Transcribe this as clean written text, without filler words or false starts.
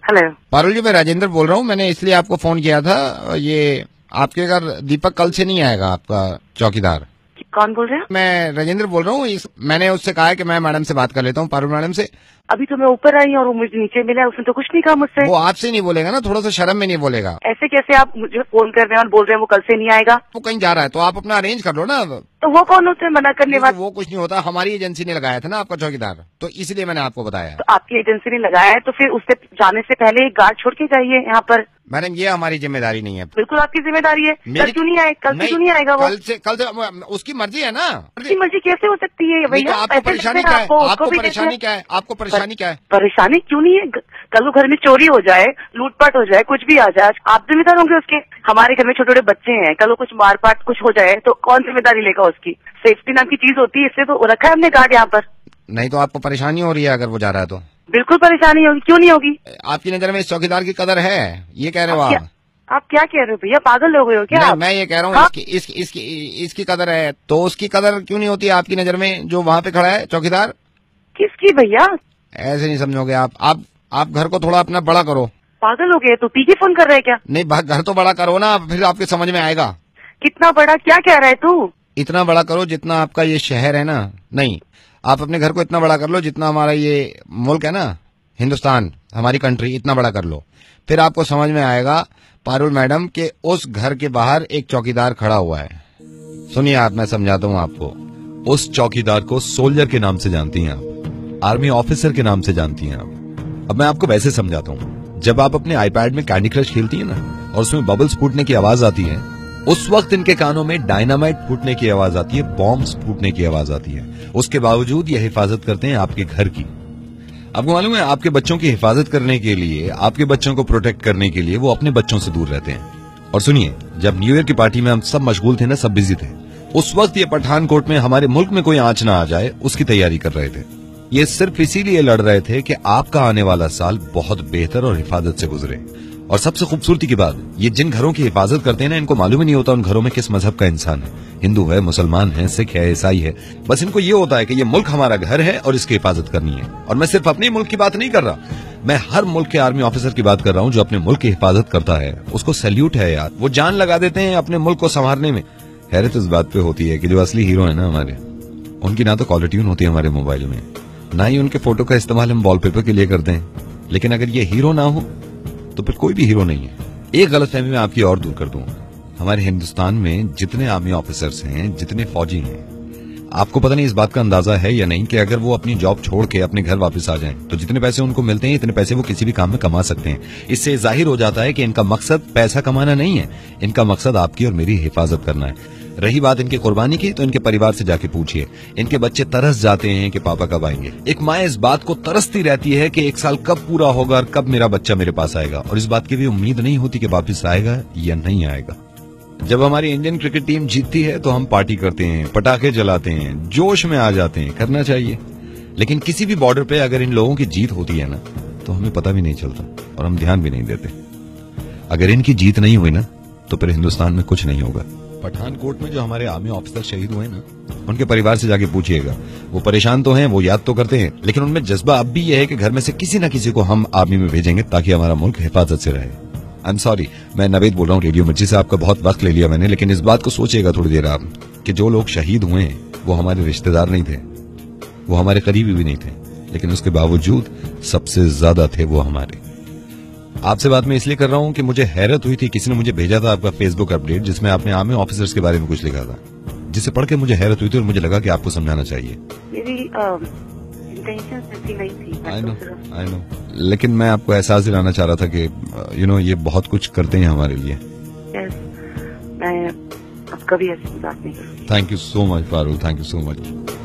Hello Parul जी, मैं राजेंद्र बोल रहा हूँ। मैंने इसलिए आपको फोन किया था, ये आपके घर दीपक कल से नहीं आएगा, आपका चौकीदार। कौन बोल रहे हैं? मैं राजेंद्र बोल रहा हूँ। मैंने उससे कहा है कि मैं मैडम से बात कर लेता हूँ, पारुल मैडम से। अभी तो मैं ऊपर आई और वो मुझे नीचे मिला, उसने तो कुछ नहीं कहा मुझसे। वो आपसे नहीं बोलेगा ना, थोड़ा सा शर्म में नहीं बोलेगा। ऐसे कैसे आप मुझे फोन कर रहे हैं और बोल रहे हैं वो कल से नहीं आएगा? वो कहीं जा रहा है तो आप अपना अरेंज कर लो ना। तो वो कौन होते हैं मना करने वाले? वो कुछ नहीं होता, हमारी एजेंसी ने लगाया था ना आपका चौकीदार, तो इसलिए मैंने आपको बताया। तो आपकी एजेंसी ने लगाया है तो फिर उससे जाने से पहले एक गार्ड छोड़ के जाइए यहाँ पर। मैडम, ये हमारी जिम्मेदारी नहीं है। बिल्कुल आपकी जिम्मेदारी है। कल क्यों नहीं आए? कल से क्यों नहीं आएगा वो? कल से उसकी मर्जी है ना। उसकी मर्जी कैसे हो सकती है भैया? आपको परेशानी क्या है? आपको परेशानी क्या है? आपको परेशानी क्या है? परेशानी क्यों नहीं है? कल को घर में चोरी हो जाए, लूटपाट हो जाए, कुछ भी आ जाए, आप जिम्मेदार होंगे उसके? हमारे घर में छोटे छोटे बच्चे हैं, कल को कुछ मारपाट कुछ हो जाए तो कौन जिम्मेदारी लेगा उसकी? सेफ्टी नाम की चीज होती है, इससे तो रखा है हमने गार्ड यहाँ पर। नहीं तो आपको परेशानी हो रही है अगर वो जा रहा है तो? बिल्कुल परेशानी होगी, क्यों नहीं होगी? आपकी नजर में इस चौकीदार की कदर है, ये कह रहे हो आप क्या कह रहे हो भैया? पागल हो गए हो क्या? मैं ये कह रहा हूँ हाँ? इसकी कदर है तो उसकी कदर क्यों नहीं होती आपकी नजर में, जो वहाँ पे खड़ा है चौकीदार? किसकी भैया? ऐसे नहीं समझोगे आप घर को थोड़ा अपना बड़ा करो। पागल हो गए? तो पी के फोन कर रहे हैं क्या? नहीं, घर तो बड़ा करो ना, फिर आपके समझ में आएगा। कितना बड़ा? क्या कह रहा है तू? इतना बड़ा करो जितना आपका ये शहर है ना। नहीं, आप अपने घर को इतना बड़ा कर लो जितना हमारा ये मुल्क है ना, हिंदुस्तान, हमारी कंट्री, इतना बड़ा कर लो। फिर आपको समझ में आएगा पारुल मैडम के उस घर के बाहर एक चौकीदार खड़ा हुआ है। सुनिए आप, मैं समझाता हूँ आपको। उस चौकीदार को सोल्जर के नाम से जानती हैं आप, आर्मी ऑफिसर के नाम से जानती हैं आप। अब मैं आपको वैसे समझाता हूँ। जब आप अपने आईपैड में कैंडी क्रश खेलती हैं ना और उसमें बबल्स फूटने की आवाज आती है, उस वक्त इनके कानों में डायनामाइट फूटने की आवाज आती है, बॉम्ब्स फूटने की आवाज आती है। उसके बावजूद ये हिफाजत करते हैं आपके घर की। आपको मालूम है, आपके बच्चों की हिफाजत करने के लिए, आपके बच्चों को प्रोटेक्ट करने के लिए वो अपने बच्चों से दूर रहते हैं। और सुनिए, जब न्यू ईयर की पार्टी में हम सब मशगूल थे ना, सब बिजी थे, उस वक्त ये पठानकोट में हमारे मुल्क में कोई आंच ना आ जाए उसकी तैयारी कर रहे थे। ये सिर्फ इसीलिए लड़ रहे थे कि आपका आने वाला साल बहुत बेहतर और हिफाजत से गुजरे। और सबसे खूबसूरती की बात, ये जिन घरों की हिफाजत करते हैं ना, इनको मालूम ही नहीं होता उन घरों में किस मजहब का इंसान है। हिंदू है, मुसलमान है, सिख है, ईसाई है। बस इनको ये होता है कि ये मुल्क हमारा घर है और इसकी हिफाजत करनी है। और मैं सिर्फ अपने मुल्क की बात नहीं कर रहा, मैं हर मुल्क के आर्मी ऑफिसर की बात कर रहा हूँ जो अपने मुल्क की हिफाजत करता है। उसको सैल्यूट है यार, वो जान लगा देते हैं अपने मुल्क को संवारने में। हैरत इस बात पे होती है कि जो असली हीरो है ना हमारे, उनकी ना तो कॉलर ट्यून होती है हमारे मोबाइल में, ना ही उनके फोटो का इस्तेमाल हम वॉलपेपर के लिए करते हैं। लेकिन अगर ये हीरो ना हो तो फिर कोई भी हीरो नहीं है। एक गलतफहमी मैं आपकी और दूर कर दूं, हमारे हिंदुस्तान में जितने आर्मी ऑफिसर्स हैं, जितने फौजी हैं, आपको पता नहीं इस बात का अंदाजा है या नहीं कि अगर वो अपनी जॉब छोड़ के अपने घर वापस आ जाएं तो जितने पैसे उनको मिलते हैं, इतने पैसे वो किसी भी काम में कमा सकते हैं। इससे जाहिर हो जाता है कि इनका मकसद पैसा कमाना नहीं है, इनका मकसद आपकी और मेरी हिफाजत करना है। रही बात इनकी कुर्बानी की, तो इनके परिवार से जाके पूछिए, इनके बच्चे तरस जाते हैं कि पापा कब आएंगे। एक माँ इस बात को तरसती रहती है कि 1 साल कब पूरा होगा और कब मेरा बच्चा मेरे पास आएगा, और इस बात की भी उम्मीद नहीं होती कि वापिस आएगा या नहीं आएगा। जब हमारी इंडियन क्रिकेट टीम जीतती है तो हम पार्टी करते हैं, पटाखे जलाते हैं, जोश में आ जाते हैं, करना चाहिए। लेकिन किसी भी बॉर्डर पे अगर इन लोगों की जीत होती है ना, तो हमें पता भी नहीं चलता और हम ध्यान भी नहीं देते। अगर इनकी जीत नहीं हुई ना, तो फिर हिंदुस्तान में कुछ नहीं होगा। पठानकोट में जो हमारे आर्मी ऑफिसर शहीद हुए ना, उनके परिवार से जाके पूछिएगा। वो परेशान तो हैं, वो याद तो करते हैं, लेकिन उनमें जज्बा अब भी यह है कि घर में से किसी न किसी को हम आर्मी में भेजेंगे ताकि हमारा मुल्क हिफाजत से रहे। आई एम सॉरी, मैं नवेद बोल रहा हूँ रेडियो मिर्ची से, आपका बहुत वक्त ले लिया मैंने, लेकिन इस बात को सोचिएगा थोड़ी देर आप कि जो लोग शहीद हुए हैं वो हमारे रिश्तेदार नहीं थे, वो हमारे करीबी भी नहीं थे, लेकिन उसके बावजूद सबसे ज्यादा थे वो हमारे। आपसे बात मैं इसलिए कर रहा हूं कि मुझे हैरत हुई थी, किसी ने मुझे भेजा था आपका फेसबुक अपडेट जिसमें आपने आर्मी ऑफिसर्स के बारे में कुछ लिखा था, जिसे पढ़ के मुझे हैरत हुई थी और मुझे लगा कि आपको समझाना चाहिए। मेरी इंटेंशन ऐसी नहीं थी। आई नो, लेकिन मैं आपको एहसास दिलाना चाह रहा था कि ये बहुत कुछ करते हैं हमारे लिए। मैं अब कभी ऐसी बात नहीं करूंगी। Thank you so much Parul, thank you so much.